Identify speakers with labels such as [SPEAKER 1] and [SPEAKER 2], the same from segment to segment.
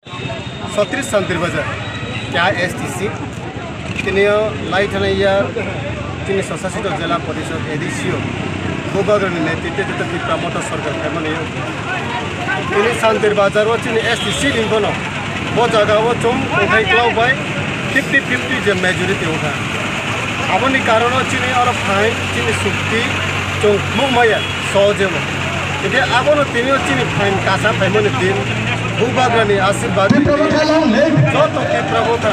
[SPEAKER 1] 37 शांति बाजार क्या STC तिनियो light यार तिनी स्वशासित जिला परिषद एडिसियो भूभागनि नेतृत्व प्रमोद सरकार फेमन तिनी शांति बाजार वो तिनी STC लिंबनो वो जगह वो चुम उठाई क्लाउ बाय 50-50 जो मेजॉरिटी होगा अपनी कारण तिनी और फाइन तिनी सुक्ति चुम मुमया सहजे इधर अब न तिनियो तिनी फाइन कासा फेमन दिन भूभागनि आशीर्वाद जो तो के प्रमोद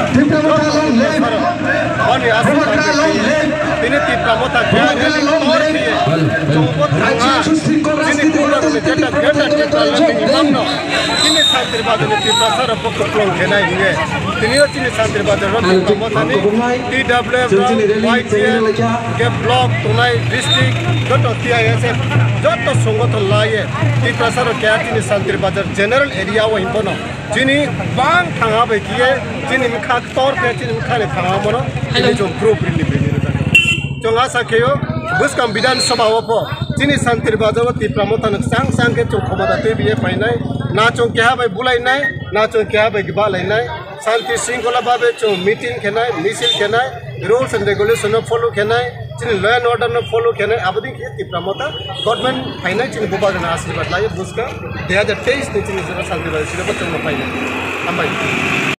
[SPEAKER 1] अनि आशीर्वाद तिनी ती प्रमोद क्या और चुमको थांगा तिनी भूभागनि जेटा गेटा के निमन तिनी शांति बाजार ती प्रसार पक्ष प्लंग खेनाय हिगे तिनियो तिनी शांति बाजार ती प्रमोदनि TWF YTL के ब्लॉक तुनाई डिस्ट्रिक्ट जो TISF जो तो संगठन लाये ती प्रसार क्या तिनी शांति बाजार जनरल एरिया वही बनो जिनी बांग थांगा बेकिए जिनी मिखा तौर पे जिनी मिखा ने थांगा मनो जिनी जो ग्रुप रिलीफ बेनी जो आशा कियो बुस्कम विधानसभा वो जिनी शांति बाजार ती प्रमोदन सांग के जो खबरते भी पाइनाय ना चो क्या भाई बुलाई नाय ना चो क्या भाई गिबालाई नाय शांति श्रृंखला भावे चो मीटिंग खेनाय मिसिल खेनाय रूल्स एंड रेगुलेशन फॉलो खेनाय जिनी लॉ एंड ऑर्डर फॉलो खेनाय आबदी के ती प्रमोद गवर्नमेंट फाइनाय जिनी भूभागनि आशीर्वाद लायो बुस्का 2023 नि जिनी शांति बाजार सिले बच्चों फाइनाय